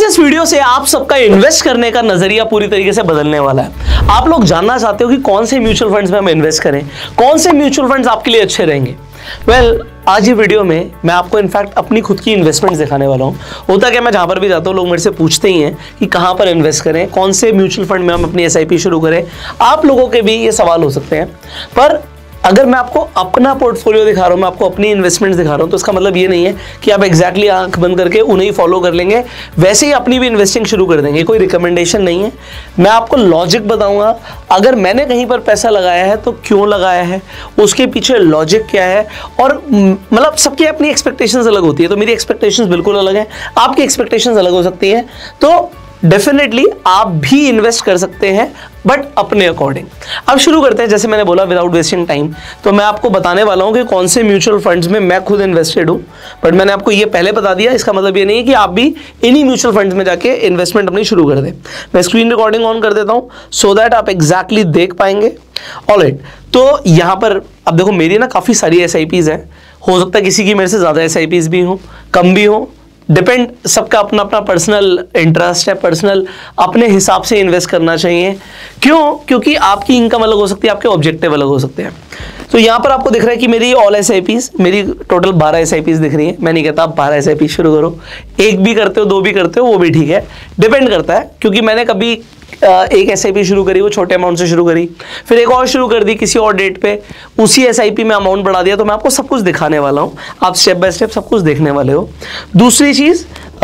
इस वीडियो से आप सबका इन्वेस्ट करने का नजरिया पूरी तरीके से बदलने वाला है। आप लोग जानना चाहते हो कि कौन से म्यूचुअल फंड्स में हम इन्वेस्ट करें, कौन से म्यूचुअल फंड्स आपके लिए अच्छे रहेंगे। आज ये वीडियो में मैं आपको इनफैक्ट अपनी खुद की इन्वेस्टमेंट्स दिखाने वाला हूँ। होता क्या, मैं जहाँ पर भी जाता हूँ लोग मेरे से पूछते ही हैं कि कहाँ पर इन्वेस्ट करें, कौन से म्यूचुअल फंड में हम अपनी एसआईपी शुरू करें। आप लोगों के भी ये सवाल हो सकते हैं, पर अगर मैं आपको अपना पोर्टफोलियो दिखा रहा हूँ, मैं आपको अपनी इन्वेस्टमेंट्स दिखा रहा हूँ, तो इसका मतलब ये नहीं है कि आप एग्जैक्टली आंख बंद करके उन्हें फॉलो कर लेंगे, वैसे ही अपनी भी इन्वेस्टिंग शुरू कर देंगे। कोई रिकमेंडेशन नहीं है, मैं आपको लॉजिक बताऊंगा। अगर मैंने कहीं पर पैसा लगाया है तो क्यों लगाया है, उसके पीछे लॉजिक क्या है, और मतलब सबकी अपनी एक्सपेक्टेशंस अलग होती है। तो मेरी एक्सपेक्टेशंस बिल्कुल अलग है, आपकी एक्सपेक्टेशंस अलग हो सकती है। तो डेफिनेटली आप भी इन्वेस्ट कर सकते हैं, बट अपने अकॉर्डिंग। अब शुरू करते हैं। जैसे मैंने बोला, विदाउट वेस्टिंग टाइम, तो मैं आपको बताने वाला हूं कि कौन से म्यूचुअल फंड्स में मैं खुद इन्वेस्टेड हूं। बट मैंने आपको ये पहले बता दिया, इसका मतलब ये नहीं है कि आप भी इन्हीं म्यूचुअल फंड्स में जाके इन्वेस्टमेंट अपनी शुरू कर दें। मैं स्क्रीन रिकॉर्डिंग ऑन कर देता हूं सो दैट आप एग्जैक्टली देख पाएंगे। ऑलराइट, तो यहां पर अब देखो, मेरी ना काफ़ी सारी एसआईपीज़ हैं। हो सकता है किसी की मेरे से ज़्यादा एसआईपीज़ भी हों, कम भी हों, डिपेंड, सबका अपना अपना पर्सनल इंटरेस्ट है, पर्सनल अपने हिसाब से इन्वेस्ट करना चाहिए। क्यों? क्योंकि आपकी इनकम अलग हो सकती है, आपके ऑब्जेक्टिव अलग हो सकते हैं। तो यहाँ पर आपको दिख रहा है कि मेरी ऑल एसआईपीज़, मेरी टोटल 12 एसआईपीज़ दिख रही है। मैं नहीं कहता आप 12 एसआईपी शुरू करो, एक भी करते हो, 2 भी करते हो, वो भी ठीक है, डिपेंड करता है। क्योंकि मैंने कभी एक एसआईपी शुरू करी, वो छोटे अमाउंट से शुरू करी, फिर एक और शुरू कर दी किसी और डेट पे, उसी एसआईपी में अमाउंट बढ़ा दिया। तो मैं आपको सब कुछ दिखाने वाला हूँ, आप स्टेप बाय स्टेप सब कुछ देखने वाले हो। दूसरी चीज़,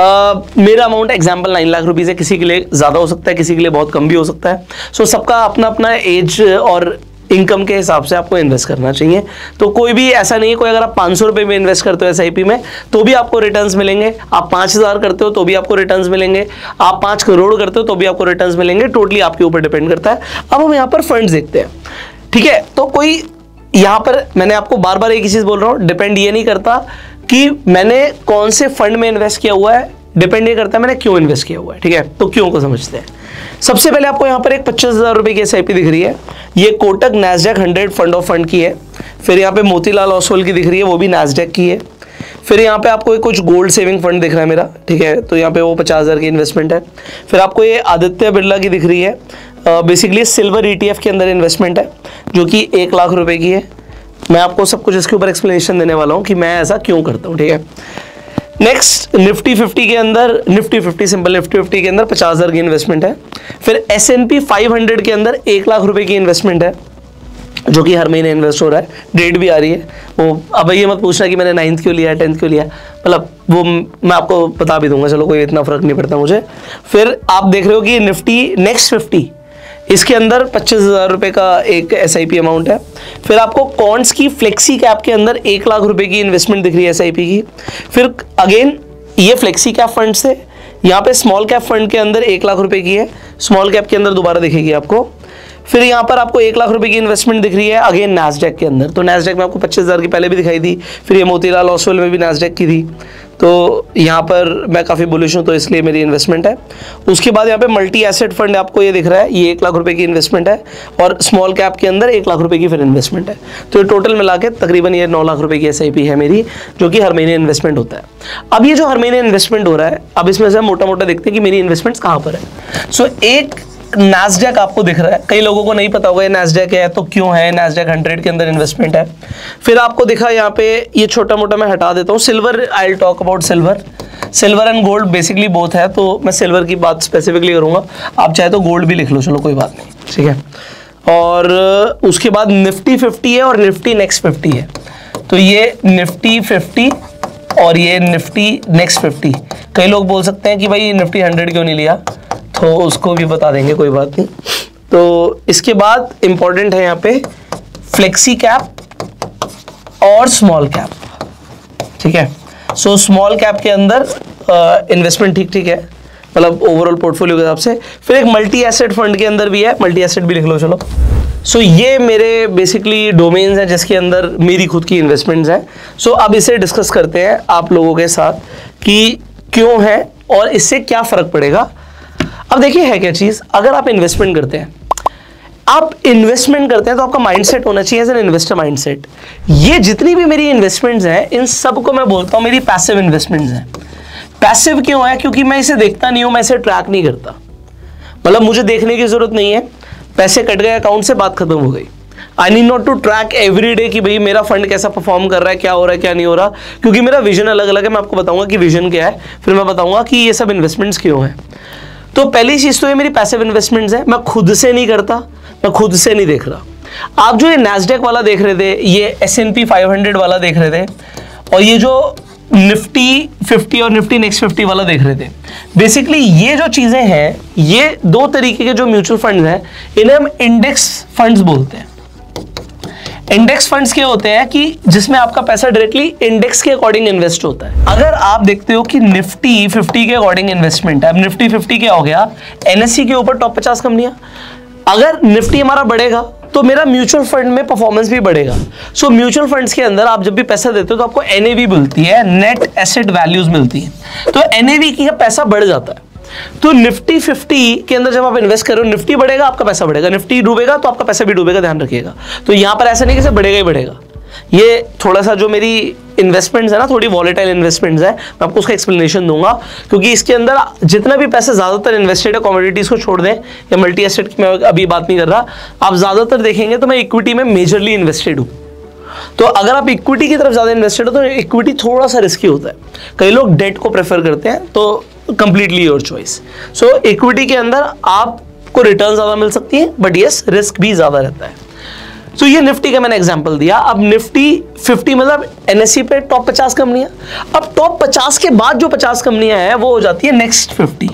मेरा अमाउंट एग्जाम्पल 9 लाख रुपीज़ है, किसी के लिए ज़्यादा हो सकता है, किसी के लिए बहुत कम भी हो सकता है। सो सबका अपना अपना एज और इनकम के हिसाब से आपको इन्वेस्ट करना चाहिए। तो कोई भी ऐसा नहीं है, कोई अगर आप 500 रुपये में इन्वेस्ट करते हो एसआईपी में तो भी आपको रिटर्न्स मिलेंगे, आप 5000 करते हो तो भी आपको रिटर्न्स मिलेंगे, आप 5 करोड़ करते हो तो भी आपको रिटर्न्स मिलेंगे। टोटली आपके ऊपर डिपेंड करता है। अब हम यहाँ पर फंड्स देखते हैं, ठीक है। तो कोई यहाँ पर, मैंने आपको बार बार एक ही चीज़ बोल रहा हूँ, डिपेंड ये नहीं करता कि मैंने कौन से फंड में इन्वेस्ट किया हुआ है, डिपेंड ये करता है मैंने क्यों इन्वेस्ट किया हुआ है, ठीक है। तो क्यों को समझते हैं। सबसे पहले आपको यहाँ पर एक 25,000 रुपये की एसआईपी दिख रही है, ये Kotak Nasdaq 100 fund of fund की है। फिर यहाँ पे मोतीलाल ओसवाल की दिख रही है, वो भी नैस्डैक की है। फिर यहाँ पे आपको कुछ गोल्ड सेविंग फंड दिख रहा है मेरा, ठीक है, तो यहाँ पे वो 50,000 की इन्वेस्टमेंट है। फिर आपको ये आदित्य बिरला की दिख रही है, बेसिकली सिल्वर ETF के अंदर इन्वेस्टमेंट है, जो कि 1 लाख रुपए की है। मैं आपको सब कुछ इसके ऊपर एक्सप्लेनेशन देने वाला हूँ कि मैं ऐसा क्यों करता हूँ, ठीक है। नेक्स्ट, निफ्टी 50 के अंदर, निफ्टी 50 सिंपल निफ्टी 50 के अंदर 50,000 की इन्वेस्टमेंट है। फिर S&P 500 के अंदर 1 लाख रुपए की इन्वेस्टमेंट है, जो कि हर महीने इन्वेस्ट हो रहा है, डेट भी आ रही है। वो अब ये मत पूछना कि मैंने 9th क्यों लिया, 10th क्यों लिया, मतलब वो मैं आपको बता भी दूंगा, चलो कोई इतना फर्क नहीं पड़ता मुझे। फिर आप देख रहे हो कि निफ्टी नेक्स्ट 50, इसके अंदर 25,000 रुपये का एक एसआईपी अमाउंट है। फिर आपको कॉन्ट्स की फ्लेक्सी कैप के अंदर 1 लाख रुपए की इन्वेस्टमेंट दिख रही है एसआईपी की। फिर अगेन ये फ्लेक्सी कैप फंड से, यहाँ पे स्मॉल कैप फंड के अंदर 1 लाख रुपए की है, स्मॉल कैप के अंदर दोबारा दिखेगी आपको। फिर यहाँ पर आपको 1 लाख रुपए की इन्वेस्टमेंट दिख रही है अगेन नैस्डैक के अंदर। तो नैस्डैक में आपको 25,000 की पहले भी दिखाई दी, फिर ये मोतीलाल ओसवाल में भी नैस्डैक की थी। तो यहाँ पर मैं काफ़ी बुलिश हूँ, तो इसलिए मेरी इन्वेस्टमेंट है। उसके बाद यहाँ पे मल्टी एसेट फंड आपको ये दिख रहा है, ये 1 लाख रुपए की इन्वेस्टमेंट है, और स्मॉल कैप के अंदर 1 लाख रुपए की फिर इन्वेस्टमेंट है। तो ये टोटल मिला के तकरीबन ये 9 लाख रुपए की एसआईपी है मेरी, जो कि हर महीने इन्वेस्टमेंट होता है। अब ये जो हर महीने इन्वेस्टमेंट हो रहा है, अब इसमें से मोटा मोटा देखते हैं कि मेरी इन्वेस्टमेंट्स कहाँ पर है। सो एक नैस्डैक आपको दिख रहा है, कई लोगों को नहीं पता होगा ये नैस्डैक है, तो क्यों है, नैस्डैक 100 के अंदर इन्वेस्टमेंट है। फिर आपको दिखा यहाँ पे, ये छोटा मोटा मैं हटा देता हूँ, silver, I will talk about silver. Silver and gold basically both है, तो मैं सिल्वर की बात स्पेसिफिकली करूँगा, आप चाहे तो गोल्ड भी लिख लो, चलो कोई बात नहीं, ठीक है। और उसके बाद निफ्टी 50 है और निफ्टी नेक्स्ट 50 है। तो ये निफ्टी 50 और ये निफ्टी नेक्स्ट 50। कई लोग बोल सकते हैं कि भाई निफ्टी 100 क्यों नहीं लिया, तो उसको भी बता देंगे, कोई बात नहीं। तो इसके बाद इंपॉर्टेंट है यहाँ पे फ्लेक्सी कैप और स्मॉल कैप, ठीक है। सो स्मॉल कैप के अंदर इन्वेस्टमेंट ठीक ठीक है, मतलब ओवरऑल पोर्टफोलियो के हिसाब से। फिर एक मल्टी एसेट फंड के अंदर भी है, मल्टी एसेट भी लिख लो, चलो। सो ये मेरे बेसिकली डोमेन्स हैं जिसके अंदर मेरी खुद की इन्वेस्टमेंट्स हैं। सो अब इसे डिस्कस करते हैं आप लोगों के साथ कि क्यों है और इससे क्या फ़र्क पड़ेगा। अब देखिए है क्या चीज़, अगर आप इन्वेस्टमेंट करते हैं, तो आपका माइंडसेट होना चाहिए एज एन इन्वेस्टर माइंडसेट। ये जितनी भी मेरी इन्वेस्टमेंट्स हैं, इन सब को मैं बोलता हूँ मेरी पैसिव इन्वेस्टमेंट्स हैं। पैसिव क्यों है? क्योंकि मैं इसे देखता नहीं हूं, मैं इसे ट्रैक नहीं करता, मतलब मुझे देखने की जरूरत नहीं है, पैसे कट गए अकाउंट से, बात खत्म हो गई। I need not to track every day कि भाई मेरा फंड कैसा परफॉर्म कर रहा है, क्या हो रहा है क्या नहीं हो रहा, क्योंकि मेरा विजन अलग अलग है। मैं आपको बताऊंगा कि विजन क्या है, फिर मैं बताऊंगा कि ये सब इन्वेस्टमेंट्स क्यों है। तो पहली चीज तो ये मेरी पैसिव इन्वेस्टमेंट्स है, मैं खुद से नहीं करता, मैं खुद से नहीं देख रहा। आप जो ये नैस्डैक वाला देख रहे थे, ये S&P 500 वाला देख रहे थे, और ये जो निफ्टी 50 और निफ्टी नेक्स्ट 50 वाला देख रहे थे, बेसिकली ये जो चीजें हैं, ये दो तरीके के जो म्यूचुअल फंड्स हैं, इन्हें हम इंडेक्स फंड्स बोलते हैं। इंडेक्स फंड्स क्या होते हैं कि जिसमें आपका पैसा डायरेक्टली इंडेक्स के अकॉर्डिंग इन्वेस्ट होता है। अगर आप देखते हो कि निफ्टी 50 के अकॉर्डिंग इन्वेस्टमेंट है, अब निफ्टी 50 क्या हो गया, NSE के ऊपर टॉप 50 कंपनियां, अगर निफ्टी हमारा बढ़ेगा तो मेरा म्यूचुअल फंड में परफॉर्मेंस भी बढ़ेगा। सो म्यूचुअल फंड्स के अंदर आप जब भी पैसा देते हो तो आपको NAV मिलती है, नेट एसेट वैल्यूज मिलती है, तो NAV की पैसा बढ़ जाता है। तो निफ्टी 50 के अंदर जब आप इन्वेस्ट करो, निफ्टी बढ़ेगा आपका पैसा बढ़ेगा, निफ्टी डूबेगा तो आपका पैसा भी डूबेगा, ध्यान रखिएगा। तो यहां पर ऐसा नहीं कि बढ़ेगा ही बढ़ेगा, ये थोड़ा सा जो मेरी इन्वेस्टमेंट्स है ना, थोड़ी वॉलेटाइल इन्वेस्टमेंट्स है, मैं आपको उसका एक्सप्लेनेशन दूंगा, क्योंकि इसके अंदर जितना भी पैसा ज्यादातर इन्वेस्टेड है, कमोडिटीज को छोड़ दें या मल्टी एसेट की मैं अभी बात नहीं कर रहा, आप ज्यादातर देखेंगे तो मैं इक्विटी में मेजरली इन्वेस्टेड हूं। तो अगर आप इक्विटी की तरफ ज्यादा इन्वेस्टेड हो तो इक्विटी थोड़ा सा रिस्की होता है, कई लोग डेट को प्रेफर करते हैं, तो completely your choice. So equity के अंदर आपको रिटर्न ज्यादा मिल सकती है, बट यस रिस्क भी ज्यादा रहता है। तो ये निफ्टी का मैंने एग्जांपल दिया। अब निफ्टी 50 मतलब NSE पे टॉप 50 कंपनियां, अब टॉप 50 के बाद जो 50 कंपनियां हैं वो हो जाती है नेक्स्ट 50।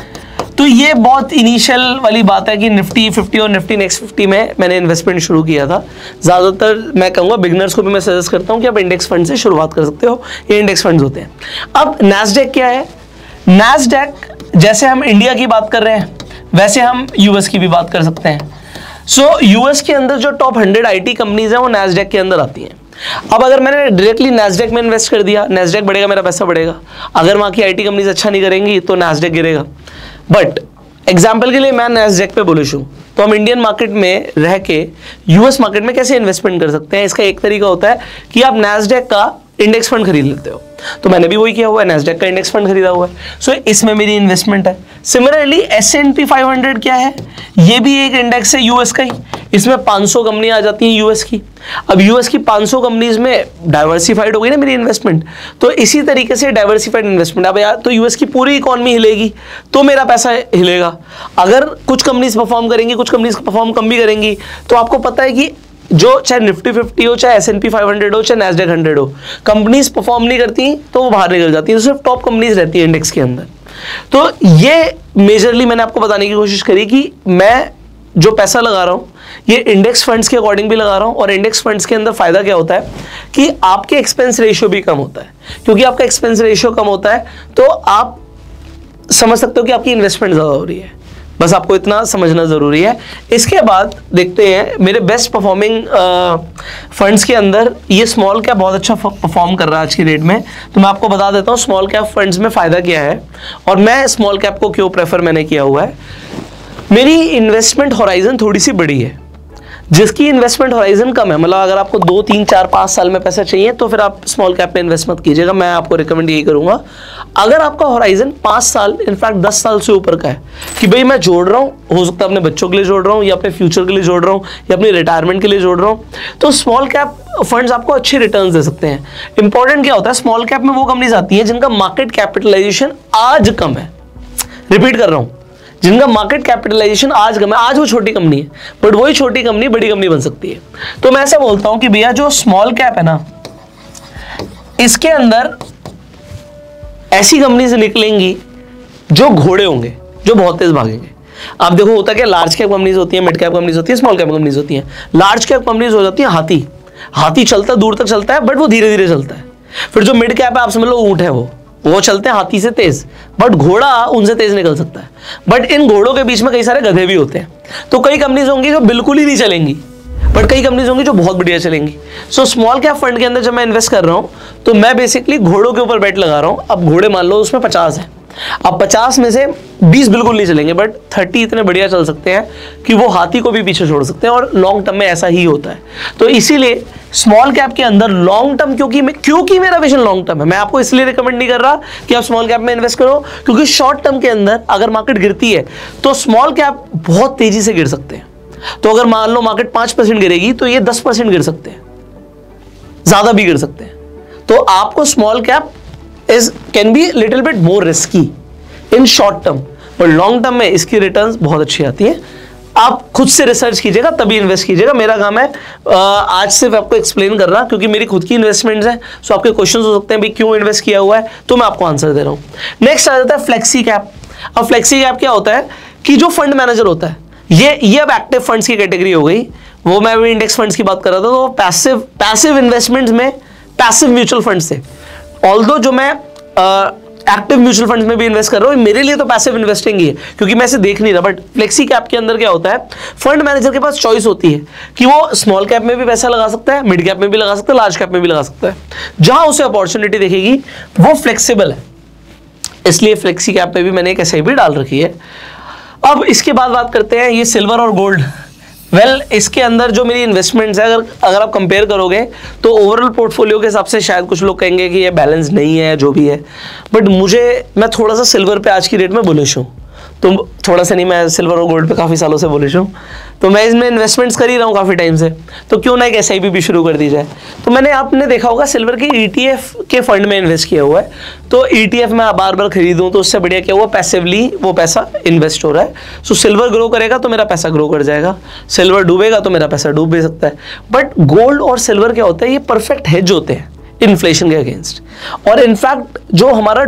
तो ये बहुत इनिशियल वाली बात है कि निफ्टी 50 और निफ्टी नेक्स्ट 50 में मैंने इन्वेस्टमेंट शुरू किया था। ज़्यादातर मैं कहूँगा बिगनर्स को भी मैं सजेस्ट करता हूँ कि आप इंडेक्स फंड से शुरुआत कर सकते हो, ये इंडेक्स फंड्स होते हैं। अब नैस्डैक क्या है? नैस्डैक जैसे हम इंडिया की बात कर रहे हैं वैसे हम US की भी बात कर सकते हैं। सो US के अंदर जो टॉप 100 IT कंपनीज हैं वो नैस्डैक के अंदर आती हैं। अब अगर मैंने डायरेक्टली नैस्डैक में इन्वेस्ट कर दिया, नैस्डैक बढ़ेगा, मेरा पैसा बढ़ेगा। अगर वहाँ की IT कंपनीज अच्छा नहीं करेंगी तो नैस्डैक गिरेगा। बट एग्जाम्पल के लिए मैं नैस्डैक पे बुलिश हूँ, तो हम इंडियन मार्केट में रह के US मार्केट में कैसे इन्वेस्टमेंट कर सकते हैं? इसका एक तरीका होता है कि आप नैस्डैक का इंडेक्स फंड खरीद लेते हो, तो मैंने भी वही किया हुआ है, नैस्डैक का इंडेक्स फंड खरीदा हुआ है। सो इसमें मेरी इन्वेस्टमेंट है। सिमिलरली S&P 500 क्या है? ये भी एक इंडेक्स है US का ही, इसमें 500 कंपनियां आ जाती हैं US की। अब US की 500 कंपनीज में डाइवर्सिफाइड हो गई ना मेरी इन्वेस्टमेंट, तो इसी तरीके से डाइवर्सिफाइड इन्वेस्टमेंट। अब यार तो US की पूरी इकोनॉमी हिलेगी तो मेरा पैसा हिलेगा। अगर कुछ कंपनीज परफॉर्म करेंगी, कुछ कंपनीज परफॉर्म कम भी करेंगी, तो आपको पता है कि जो चाहे निफ्टी 50 हो, चाहे S&P 500 हो, चाहे नैस्डैक 100 हो, कंपनीज परफॉर्म नहीं करती तो वो बाहर निकल जाती है, तो सिर्फ टॉप कंपनीज रहती है इंडेक्स के अंदर। तो ये मेजरली मैंने आपको बताने की कोशिश करी कि मैं जो पैसा लगा रहा हूँ ये इंडेक्स फंड्स के अकॉर्डिंग भी लगा रहा हूँ, और इंडेक्स फंड्स के अंदर फायदा क्या होता है कि आपके एक्सपेंस रेशियो भी कम होता है। क्योंकि आपका एक्सपेंस रेशियो कम होता है तो आप समझ सकते हो कि आपकी इन्वेस्टमेंट ज़्यादा हो रही है। बस आपको इतना समझना ज़रूरी है। इसके बाद देखते हैं मेरे बेस्ट परफॉर्मिंग फंड्स के अंदर ये स्मॉल कैप बहुत अच्छा परफॉर्म कर रहा है आज की डेट में। तो मैं आपको बता देता हूँ स्मॉल कैप फंड्स में फ़ायदा क्या है और मैं स्मॉल कैप को क्यों प्रेफर मैंने किया हुआ है। मेरी इन्वेस्टमेंट होराइजन थोड़ी सी बड़ी है, जिसकी इन्वेस्टमेंट होराइजन कम है, मतलब अगर आपको 2, 3, 4, 5 साल में पैसा चाहिए तो फिर आप स्मॉल कैप में इन्वेस्ट मत कीजिएगा। मैं आपको रिकमेंड यही करूंगा, अगर आपका होराइजन 5 साल इनफैक्ट 10 साल से ऊपर का है कि भाई मैं जोड़ रहा हूँ, हो सकता है अपने बच्चों के लिए जोड़ रहा हूँ या अपने फ्यूचर के लिए जोड़ रहा हूँ या अपनी रिटायरमेंट के लिए जोड़ रहा हूँ, तो स्मॉल कैप फंड्स आपको अच्छे रिटर्न्स दे सकते हैं। इंपॉर्टेंट क्या होता है, स्मॉल कैप में वो कंपनीज आती हैं जिनका मार्केट कैपिटलाइजेशन आज कम है। रिपीट कर रहा हूँ, जिनका मार्केट कैपिटलाइजेशन आज कम है। आज वो छोटी कंपनी है बट वही छोटी कंपनी बड़ी कंपनी बन सकती है। तो मैं ऐसा बोलता हूं कि भैया जो स्मॉल कैप है ना, इसके अंदर ऐसी कंपनीज निकलेंगी जो घोड़े होंगे, जो बहुत तेज भागेंगे। आप देखो होता क्या, लार्ज कैप कंपनीज होती है, मिड कैप कंपनीज होती है, स्मॉल कैप कंपनीज होती है। लार्ज कैप कंपनीज हो जाती है हाथी, हाथी चलता दूर तक चलता है बट वो धीरे धीरे चलता है। फिर जो मिड कैप है आप समझ लो ऊंट है, वो चलते हैं हाथी से तेज बट घोड़ा उनसे तेज निकल सकता है। बट इन घोड़ों के बीच में कई सारे गधे भी होते हैं। तो कई कंपनीज होंगी जो बिल्कुल ही नहीं चलेंगी बट कई कंपनीज होंगी जो बहुत बढ़िया चलेंगी। सो स्मॉल कैप फंड के अंदर जब मैं इन्वेस्ट कर रहा हूं तो मैं बेसिकली घोड़ों के ऊपर बेट लगा रहा हूं। अब घोड़े मान लो उसमें 50 है, अब 50 में से 20 बिल्कुल नहीं चलेंगे, बट 30 इतने बढ़िया चल सकते हैं कि वो हाथी को भी पीछे छोड़ सकते हैं, और लॉन्ग टर्म में ऐसा ही होता है। तो इसीलिए स्मॉल कैप के अंदर लॉन्ग टर्म, क्योंकि मेरा विजन लॉन्ग टर्म है, मैं आपको इसलिए रिकमेंड नहीं कर रहा कि आप स्मॉल कैप में इन्वेस्ट करो, क्योंकि शॉर्ट टर्म के अंदर अगर मार्केट गिरती है तो स्मॉल कैप बहुत तेजी से गिर सकते हैं। तो अगर मान लो मार्केट 5% गिरेगी तो ये 10% गिर सकते हैं, ज्यादा भी गिर सकते हैं। तो आपको small cap can be little bit more risky in short term, और लॉन्ग टर्म में इसकी रिटर्न्स बहुत अच्छी आती है। आप खुद से रिसर्च कीजिएगा तभी इन्वेस्ट कीजिएगा। मेरा काम है आज सिर्फ आपको एक्सप्लेन कर रहा, क्योंकि मेरी खुद की इन्वेस्टमेंट्स हैं, सो आपके क्वेश्चंस हो सकते हैं भाई क्यों इन्वेस्ट किया हुआ है, तो मैं आपको आंसर दे रहा हूं। नेक्स्ट आ जाता है फ्लेक्सी कैप। अब फ्लेक्सी कैप क्या होता है कि जो फंड मैनेजर होता है, ये अब एक्टिव फंड्स की कैटेगरी हो गई, वो मैं अभी इंडेक्स फंड्स की बात कर रहा था, तो पैसिव इन्वेस्टमेंट्स में पैसिव म्यूचुअल फंड्स थे। ऑल्दो जो मैं एक्टिव म्यूचुअल फंड्स में भी इन्वेस्ट कर रहा हूं, मेरे लिए तो पैसिव इन्वेस्टिंग ही है क्योंकि मैं इसे देख नहीं रहा। बट फ्लेक्सी कैप के अंदर क्या होता है, फंड मैनेजर के पास चॉइस होती है कि वो स्मॉल कैप में भी पैसा लगा सकता है, मिड कैप में भी लगा सकता है, लार्ज कैप में भी लगा सकता है। जहां उसे अपॉर्चुनिटी देखेगी वो फ्लेक्सिबल है, इसलिए फ्लेक्सी कैप में भी मैंने एक SIP डाल रखी है। अब इसके बाद बात करते हैं ये सिल्वर और गोल्ड। इसके अंदर जो मेरी इन्वेस्टमेंट्स है, अगर आप कंपेयर करोगे तो ओवरऑल पोर्टफोलियो के हिसाब से शायद कुछ लोग कहेंगे कि ये बैलेंस नहीं है, जो भी है, बट मैं थोड़ा सा सिल्वर पे आज की डेट में बुलिश हूँ। तो थोड़ा सा नहीं, मैं सिल्वर और गोल्ड पे काफ़ी सालों से बुलिश हूँ, तो मैं इसमें इन्वेस्टमेंट्स कर ही रहा हूँ काफ़ी टाइम से, तो क्यों ना एक SIP भी शुरू कर दी जाए। तो आपने देखा होगा सिल्वर की ETF के फंड में इन्वेस्ट किया हुआ है, तो ETF में बार बार खरीदूँ तो उससे बढ़िया क्या हुआ, पैसिवली वो पैसा इन्वेस्ट हो रहा है। सो सिल्वर ग्रो करेगा तो मेरा पैसा ग्रो कर जाएगा, सिल्वर डूबेगा तो मेरा पैसा डूब भी सकता है। बट गोल्ड और सिल्वर क्या होता है, ये परफेक्ट हेज होते हैं इन्फ्लेशन के अगेंस्ट। और इनफैक्ट जो हमारा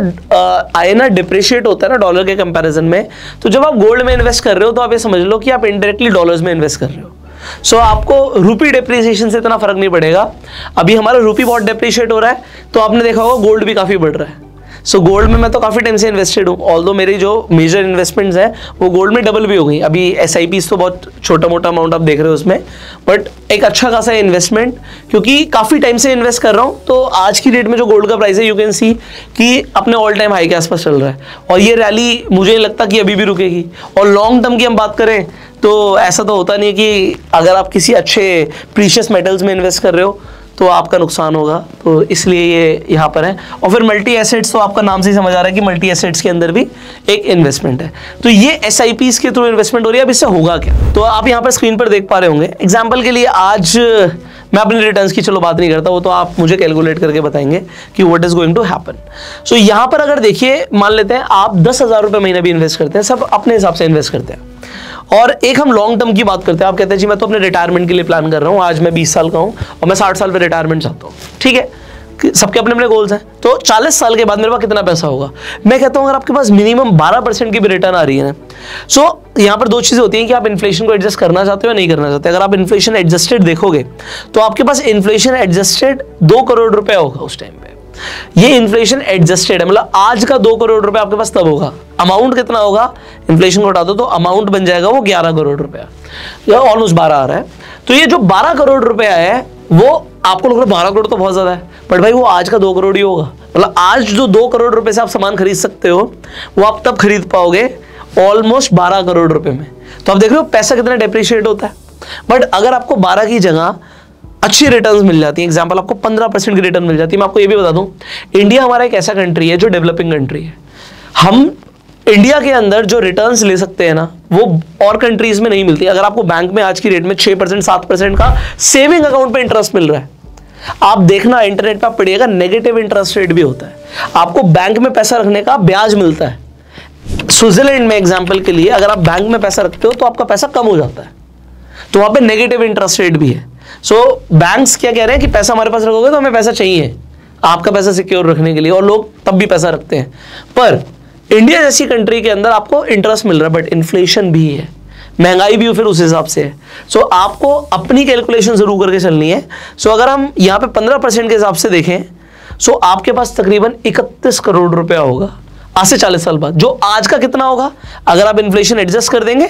INR डिप्रिशिएट होता है ना डॉलर के कंपैरिजन में, तो जब आप गोल्ड में इन्वेस्ट कर रहे हो तो आप ये समझ लो कि आप इनडायरेक्टली डॉलर्स में इन्वेस्ट कर रहे हो। सो आपको रूपी डिप्रिसिएशन से इतना फर्क नहीं पड़ेगा। अभी हमारा रूपी बहुत डिप्रिशिएट हो रहा है, तो आपने देखा होगा गोल्ड भी काफ़ी बढ़ रहा है। सो गोल्ड में मैं तो काफ़ी टाइम से इन्वेस्टेड हूँ, ऑल्दो मेरी जो मेजर इन्वेस्टमेंट्स हैं वो गोल्ड में डबल भी हो गई। अभी SIPs तो बहुत छोटा मोटा अमाउंट आप देख रहे हो उसमें, बट एक अच्छा खासा इन्वेस्टमेंट, क्योंकि काफ़ी टाइम से इन्वेस्ट कर रहा हूँ। तो आज की डेट में जो गोल्ड का प्राइस है, यू कैन सी कि अपने ऑल टाइम हाई के आसपास चल रहा है, और ये रैली मुझे नहीं लगता कि अभी भी रुकेगी। और लॉन्ग टर्म की हम बात करें तो ऐसा तो होता नहीं है कि अगर आप किसी अच्छे प्रीशियस मेटल्स में इन्वेस्ट कर रहे हो तो आपका नुकसान होगा, तो इसलिए ये यहाँ पर है। और फिर मल्टी एसेट्स, तो आपका नाम से ही समझ आ रहा है कि मल्टी एसेट्स के अंदर भी एक इन्वेस्टमेंट है। तो ये SIPs के थ्रू इन्वेस्टमेंट हो रही है। अब इससे होगा क्या, तो आप यहाँ पर स्क्रीन पर देख पा रहे होंगे। एग्जाम्पल के लिए आज मैं अपने रिटर्न्स की चलो बात नहीं करता, वो तो आप मुझे कैलकुलेट करके बताएंगे कि what is going to happen. So यहाँ पर अगर देखिए, मान लेते हैं आप 10,000 रुपये महीना भी इन्वेस्ट करते हैं, सब अपने हिसाब से इन्वेस्ट करते हैं, और एक हम लॉन्ग टर्म की बात करते हैं। आप कहते हैं जी मैं तो अपने रिटायरमेंट के लिए प्लान कर रहा हूँ, आज मैं 20 साल का हूँ और मैं 60 साल पे रिटायरमेंट चाहता हूँ, ठीक है, सबके अपने अपने गोल्स हैं। तो 40 साल के बाद मेरे पास कितना पैसा होगा, मैं कहता हूँ अगर आपके पास मिनिमम 12% की भी रिटर्न आ रही है ना, सो यहाँ पर दो चीज़ें होती हैं कि आप इन्फ्लेशन को एडजस्ट करना चाहते हो या नहीं करना चाहते। अगर आप इन्फ्लेशन एडजस्टेड देखोगे तो आपके पास इन्फ्लेशन एडजस्टेड 2 करोड़ रुपए होगा उस टाइम पे। ये इन्फ्लेशन एडजस्टेड है, मतलब आज का 2 करोड़ रुपए आपके पास तब होगा। अमाउंट कितना होगा, इन्फ्लेशन को हटा दो तो अमाउंट बन जाएगा वो 11 करोड़ रुपया, या ऑलमोस्ट 12 आ रहा है। तो ये जो 12 करोड़ रुपया है वो आपको लग रहा है 12 करोड़ तो बहुत ज्यादा है, बट भाई वो आज का 2 करोड़ ही होगा। मतलब आज जो 2 करोड़ रुपए से आप सामान खरीद सकते हो वो आप तब खरीद पाओगे ऑलमोस्ट 12 करोड़ रुपए में। तो आप देख रहे हो पैसा कितना डेप्रिशिएट होता है। बट अगर आपको 12 की जगह अच्छी रिटर्न्स मिल जाती है, एग्जांपल आपको 15% की रिटर्न मिल जाती है। मैं आपको ये भी बता दूं, इंडिया हमारा एक ऐसा कंट्री है जो डेवलपिंग कंट्री है। हम इंडिया के अंदर जो रिटर्न्स ले सकते हैं ना, वो और कंट्रीज में नहीं मिलती। अगर आपको बैंक में आज की रेट में 6% 7% का सेविंग अकाउंट पे इंटरेस्ट मिल रहा है, आप देखना इंटरनेट पर पढ़िएगा, नेगेटिव इंटरेस्ट रेट भी होता है। आपको बैंक में पैसा रखने का ब्याज मिलता है। स्विट्जरलैंड में एग्जाम्पल के लिए अगर आप बैंक में पैसा रखते हो तो आपका पैसा कम हो जाता है, तो वहां पे नेगेटिव इंटरेस्ट रेट भी है। सो बैंक्स क्या कह रहे हैं कि पैसा हमारे पास रखोगे तो हमें पैसा चाहिए आपका पैसा सिक्योर रखने के लिए, और लोग तब भी पैसा रखते हैं। पर इंडिया जैसी कंट्री के अंदर आपको इंटरेस्ट मिल रहा है, बट इन्फ्लेशन भी है, महंगाई भी फिर उस हिसाब से है। सो आपको अपनी कैलकुलेशन जरूर करके चलनी है। सो अगर हम यहाँ पे 15% के हिसाब से देखें, सो आपके पास तकरीबन 31 करोड़ रुपया होगा आज से 40 साल बाद। जो आज का कितना होगा अगर आप इन्फ्लेशन एडजस्ट कर देंगे,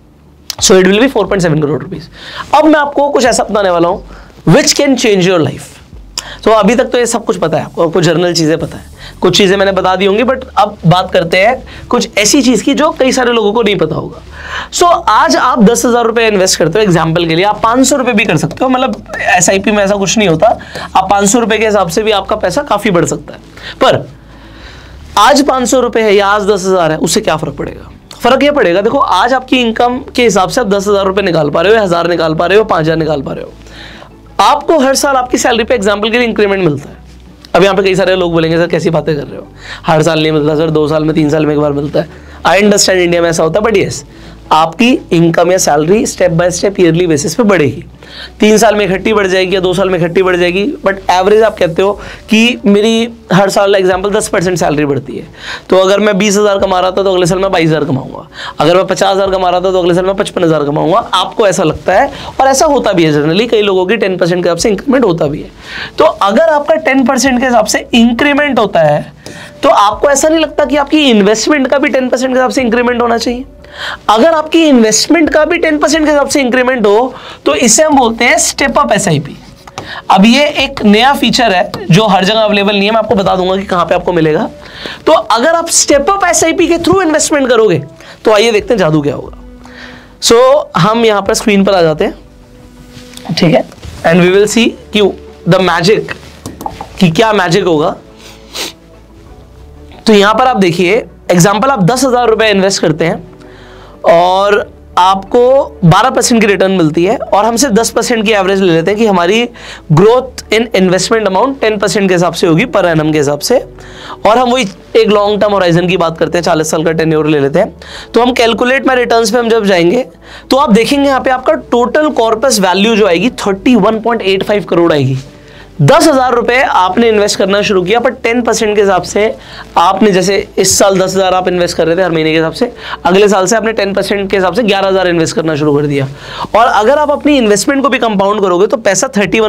so it will be 4.7 crore rupees. अब मैं आपको कुछ ऐसा बताने वाला हूं which can change your life. तो अभी तक तो ये सब कुछ पता है आपको जर्नल चीज़ें पता है, कुछ चीज़ें मैंने बता दी होंगी, बट अब बात करते हैं कुछ ऐसी चीज़ की जो कई सारे लोगों को नहीं पता होगा। सो आज आप 10,000 रुपये इन्वेस्ट करते हो, एग्जाम्पल के लिए आप 500 रुपये भी कर सकते हो, मतलब SIP में ऐसा कुछ नहीं होता, आप 500 रुपये के हिसाब से भी आपका पैसा काफ़ी बढ़ सकता है। पर आज 500 रुपये है या आज 10,000 है, उससे क्या फ़र्क पड़ेगा? फ़र्क ये पड़ेगा, देखो आज आपकी इनकम के हिसाब से आप 10,000 रुपये निकाल पा रहे हो, 1,000 निकाल पा रहे हो, 5,000 निकाल पा रहे हो। आपको हर साल आपकी सैलरी पे एग्जाम्पल के लिए इंक्रीमेंट मिलता है। अब यहाँ पे कई सारे लोग बोलेंगे सर कैसी बातें कर रहे हो, हर साल नहीं मिलता सर, 2 साल में 3 साल में एक बार मिलता है। आई अंडरस्टैंड इंडिया में ऐसा होता है, बट यस आपकी इनकम या salary step by step yearly basis पे बढ़ेगी। 3 साल में इकट्ठी बढ़ जाएगी या 2 साल में इकट्ठी बढ़ जाएगी, बट एवरेज आप कहते हो कि मेरी हर साल एग्जांपल 10% सैलरी बढ़ती है, तो अगर मैं 20,000 कमा रहा था तो अगले साल मैं 22,000 कमाऊंगा, अगर मैं 50,000 कमा रहा था तो अगले साल मैं 55,000 कमाऊंगा। आपको ऐसा लगता है और ऐसा होता भी है जनरली, कई लोगों की 10% के हिसाब से इंक्रीमेंट होता भी है। तो अगर आपका 10% के हिसाब से इंक्रीमेंट होता है तो आपको ऐसा नहीं लगता कि आपकी इन्वेस्टमेंट का भी 10% के हिसाब से इंक्रीमेंट होना चाहिए? अगर आपकी इन्वेस्टमेंट का भी 10% के हिसाब से इंक्रीमेंट हो तो इसे हम बोलते हैं स्टेप अप SIP। अब ये एक नया फीचर है जो हर जगह अवेलेबल नहीं है, मैं आपको बता दूंगा कि कहां पे आपको मिलेगा। तो अगर आप स्टेप अप SIP के थ्रू इन्वेस्टमेंट करोगे तो आइए देखते हैं जादू क्या होगा। सो हम यहां पर स्क्रीन पर आ जाते हैं, ठीक है, एंड वी विल सी कि द मैजिक, कि क्या मैजिक होगा। तो यहां पर आप देखिए एग्जाम्पल, आप 10,000 रुपए इन्वेस्ट करते हैं और आपको 12% की रिटर्न मिलती है, और हम सिर्फ 10% की एवरेज ले लेते हैं कि हमारी ग्रोथ इन इन्वेस्टमेंट अमाउंट 10% के हिसाब से होगी पर एनम के हिसाब से, और हम वही एक लॉन्ग टर्म होराइजन की बात करते हैं, 40 साल का टेन्योर ले लेते हैं। तो हम कैलकुलेट में रिटर्न्स पे हम जब जाएंगे तो आप देखेंगे यहाँ पे आपका टोटल कॉर्पस वैल्यू जो आएगी 31.85 करोड़ आएगी। 10,000 रुपए आपने इन्वेस्ट करना शुरू किया, पर 10% के हिसाब से आपने, जैसे इस साल 10,000 आप इन्वेस्ट कर रहे थे हर महीने के हिसाब से, अगले साल से आपने 10% के हिसाब से 11,000 इन्वेस्ट करना शुरू कर दिया, और अगर आप अपनी इन्वेस्टमेंट को भी कंपाउंड करोगे तो पैसा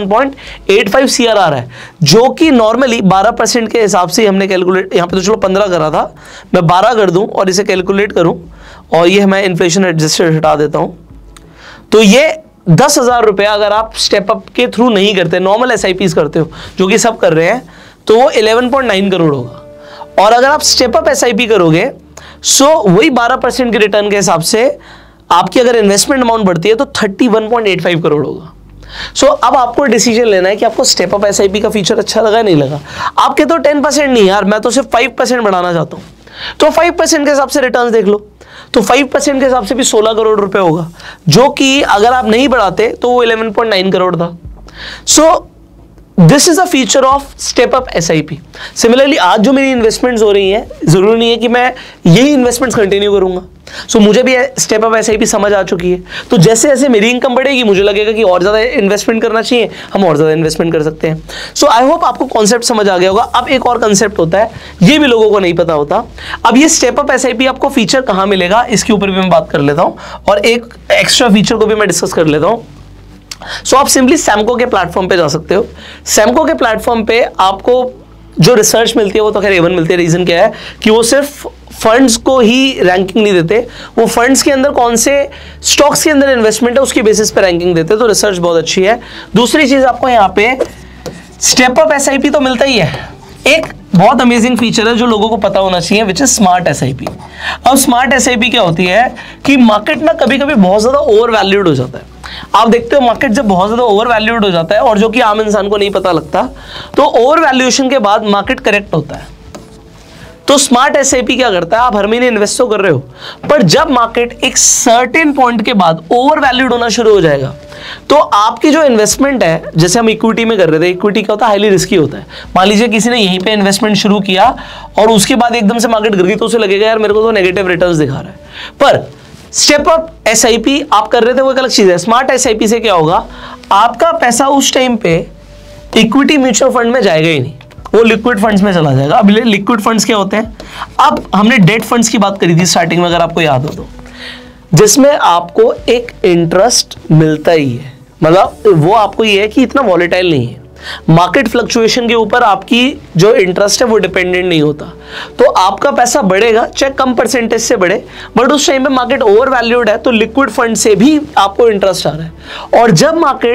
31.85 CR आ रहा है, जो कि नॉर्मली 12% के हिसाब से हमने कैलकुलेट, यहाँ पे तो चलो 15 करा था, मैं 12 कर दूं और इसे कैलकुलेट करूं, और ये मैं इन्फ्लेशन एडजस्टेड हटा देता हूं, तो ये 10,000 रुपये अगर आप स्टेप अप के थ्रू नहीं करते, नॉर्मल SIPs करते हो जो कि सब कर रहे हैं, तो वो 11.9 करोड़ होगा। और अगर आप स्टेप अप SIP करोगे सो वही 12% के रिटर्न के हिसाब से आपकी अगर इन्वेस्टमेंट अमाउंट बढ़ती है तो 31.85 करोड़ होगा। सो अब आपको डिसीजन लेना है कि आपको स्टेप अप SIP का फीचर अच्छा लगा नहीं लगा। आप कहते हो 10% नहीं यार, मैं तो सिर्फ 5% बढ़ाना चाहता हूं, तो 5% के हिसाब से रिटर्न देख लो, तो 5% के हिसाब से भी 16 करोड़ रुपए होगा, जो कि अगर आप नहीं बढ़ाते तो वो 11.9 करोड़ था। So this is a feature of step up SIP। Similarly आज जो मेरी इन्वेस्टमेंट्स हो रही हैं, जरूरी नहीं है कि मैं यही इन्वेस्टमेंट्स कंटिन्यू करूंगा। सो मुझे भी स्टेप अप SIP समझ आ चुकी है, तो जैसे जैसे मेरी इनकम बढ़ेगी मुझे लगेगा कि और ज्यादा इन्वेस्टमेंट करना चाहिए, हम और ज्यादा इन्वेस्टमेंट कर सकते हैं। सो आई होप आपको कॉन्सेप्ट समझ आ गया होगा। अब एक और कॉन्सेप्ट होता है, ये भी लोगों को नहीं पता होता। अब ये स्टेप अप SIP आपको फीचर कहाँ मिलेगा इसके ऊपर भी मैं बात कर लेता हूँ, और एक एक्स्ट्रा फीचर को भी मैं डिस्कस कर लेता हूँ। सो आप सिंपली सैमको के प्लेटफॉर्म पे जा सकते हो। सैमको के प्लेटफॉर्म पे आपको जो रिसर्च मिलती है वो तो खैर A1 मिलती है। रीजन क्या है कि वो सिर्फ फंड्स को ही रैंकिंग नहीं देते, वो फंड्स के अंदर कौन से स्टॉक्स के अंदर इन्वेस्टमेंट है उसके बेसिस पे रैंकिंग देते हैं, तो रिसर्च बहुत अच्छी है। दूसरी चीज आपको यहाँ पे स्टेप अप SIP तो मिलता ही है, एक बहुत अमेजिंग फीचर है जो लोगों को पता होना चाहिए, विच इज स्मार्ट SIP। अब स्मार्ट SIP क्या होती है कि मार्केट ना कभी कभी बहुत ज्यादा ओवर वैल्यूड हो जाता है। आप देखते हो मार्केट जब बहुत ज्यादा ओवर वैल्यूड हो जाता है और जो कि आम इंसान को नहीं पता लगता, तो ओवर वैल्यूएशन के बाद मार्केट करेक्ट होता है। तो स्मार्ट SIP क्या करता है, आप हर महीने इन्वेस्ट तो कर रहे हो, पर जब मार्केट एक सर्टेन पॉइंट के बाद ओवर वैल्यूड होना शुरू हो जाएगा तो आपकी जो इन्वेस्टमेंट है, जैसे हम इक्विटी में कर रहे थे, इक्विटी क्या होता है, हाईली रिस्की होता है। मान लीजिए किसी ने यहीं पे इन्वेस्टमेंट शुरू किया और उसके बाद एकदम से मार्केट गिर गई, तो उसे लगेगा यार मेरे को तो नेगेटिव रिटर्न्स दिखा रहा है। पर स्टेप अप SIP आप कर रहे थे वो एक अलग चीज है। स्मार्ट SIP से क्या होगा, आपका पैसा उस टाइम पे इक्विटी म्यूचुअल फंड में जाएगा ही नहीं, वो लिक्विड फंड्स में चला जाएगा। अब लिक्विड फंड्स क्या होते हैं, अब हमने डेट फंड्स की बात करी थी स्टार्टिंग में, अगर आपको याद हो तो, जिसमें आपको एक इंटरेस्ट मिलता ही है, मतलब वो आपको ये है कि इतना वॉलेटाइल नहीं है, मार्केट फ्लक्चुएशन के ऊपर आपकी जो इंटरेस्ट है वो डिपेंडेंट नहीं होता, तो आपका पैसा बढ़ेगा चाहे कम परसेंटेज से बढ़े, बट उस टाइम पे मार्केट ओवर वैल्यूड है तो लिक्विड फंड से भी आपको इंटरेस्ट आ रहा है। और जब मार्केट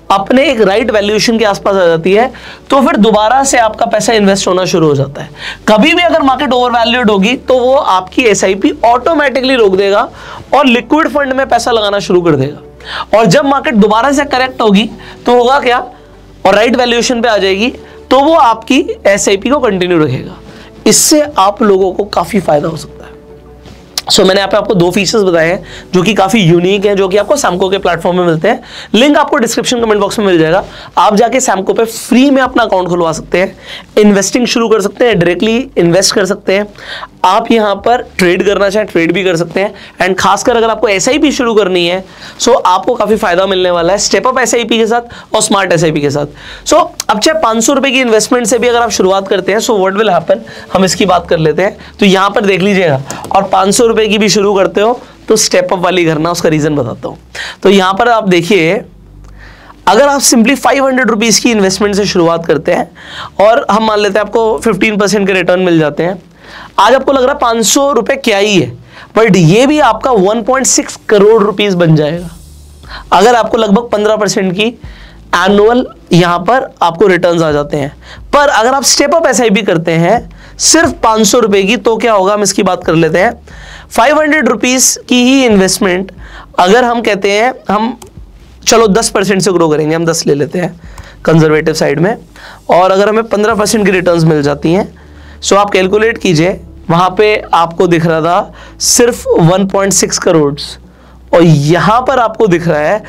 अपने एक राइट वैल्यूएशन के आसपास आ जाती है, तो फिर दोबारा से आपका पैसा इन्वेस्ट होना शुरू हो जाता है। कभी भी अगर मार्केट ओवरवैल्यूड होगी तो वो आपकी एसआईपी ऑटोमेटिकली रोक देगा और लिक्विड फंड में पैसा लगाना शुरू कर देगा। और जब मार्केट दोबारा से करेक्ट होगी तो होगा क्या, और राइट वैल्यूएशन पे आ जाएगी, तो वो आपकी एसआईपी को कंटिन्यू रखेगा। इससे आप लोगों को काफी फायदा हो सकता है। मैंने यहाँ पे आपको 2 फीचर्स बताए हैं जो कि काफी यूनिक हैं, जो कि आपको सैमको के प्लेटफॉर्म में मिलते हैं। लिंक आपको डिस्क्रिप्शन कमेंट बॉक्स में मिल जाएगा। आप जाके सैमको पे फ्री में अपना अकाउंट खुलवा सकते हैं, इन्वेस्टिंग शुरू कर सकते हैं, डायरेक्टली इन्वेस्ट कर सकते हैं। आप यहाँ पर ट्रेड करना चाहें ट्रेड भी कर सकते हैं। एंड खासकर अगर आपको एसआईपी शुरू करनी है, आपको काफी फायदा मिलने वाला है स्टेपअप एसआईपी के साथ और स्मार्ट एसआईपी के साथ। अब चाहे 500 रुपए की इन्वेस्टमेंट से भी अगर आप शुरुआत करते हैं, व्हाट विल हैपन, हम इसकी बात कर लेते हैं। तो यहाँ पर देख लीजिएगा, और 500 रुपए की भी शुरू करते हो तो स्टेपअप वाली करना, उसका रीजन बताता हूँ। तो यहाँ पर आप देखिए, अगर आप सिंपली 500 रुपीज की इन्वेस्टमेंट से शुरुआत करते हैं और हम मान लेते हैं आपको 15% के रिटर्न मिल जाते हैं। आज आपको लग रहा है 500 रुपए क्या ही है, बट ये भी आपका 1.6 करोड़ रुपीस बन जाएगा अगर आपको लगभग 15% की एनुअल यहां पर आपको रिटर्न्स आ जाते हैं। पर अगर आप स्टेप अप एसआईपी करते हैं सिर्फ 500 रुपए की, तो क्या होगा, हम इसकी बात कर लेते हैं। 500 रुपीज की ही इन्वेस्टमेंट अगर हम कहते हैं, हम चलो 10% से ग्रो करेंगे, हम 10 ले लेते हैं कंजर्वेटिव साइड में, और अगर हमें 15% की रिटर्न्स मिल जाती हैं, आप कैलकुलेट कीजिए, वहां पे आपको दिख रहा था सिर्फ 1.6 करोड़ और यहां पर आपको दिख रहा है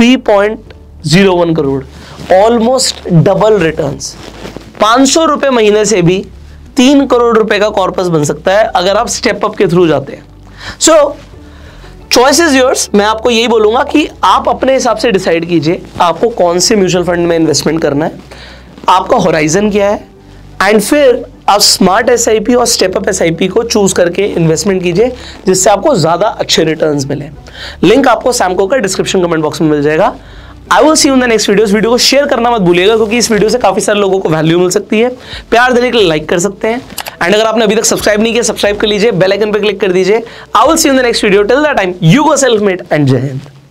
3.01 करोड़, ऑलमोस्ट डबल रिटर्न्स। 500 रुपए महीने से भी 3 करोड़ रुपए का कॉर्पस बन सकता है अगर आप स्टेप अप के थ्रू जाते हैं। Choice is yours. मैं आपको यही बोलूंगा कि आप अपने हिसाब से डिसाइड कीजिए आपको कौन से म्यूचुअल फंड में इन्वेस्टमेंट करना है, आपका होराइजन क्या है, एंड फिर आप स्मार्ट एसआईपी और स्टेप अप एसआईपी को चूज करके इन्वेस्टमेंट कीजिए, जिससे आपको ज्यादा अच्छे रिटर्न्स मिले। लिंक आपको सैमको का डिस्क्रिप्शन कमेंट बॉक्स में मिल जाएगा। I will see you in the next video. इस वीडियो को शेयर करना मत भूलिएगा, क्योंकि इस वीडियो से काफी सारे लोगों को वैल्यू मिल सकती है। प्यार देने के लिए लाइक कर सकते हैं, एंड अगर आपने अभी तक सब्सक्राइब नहीं किया, सब्सक्राइब कर लीजिए, बेल आइकन पे क्लिक कर दीजिए। I will see you in the next video. Till that time, you go self made and Jai Hind.